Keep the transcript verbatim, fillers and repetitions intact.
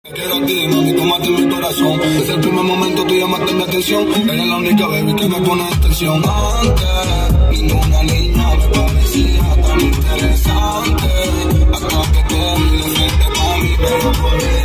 Quiero a ti, mami, tómate mi corazón. Desde el primer momento tú llamaste mi atención. Eres la única baby que me pone atención. Antes, ninguna niña me parecía tan interesante. Hasta que te vi de frente, mami, pero por mí.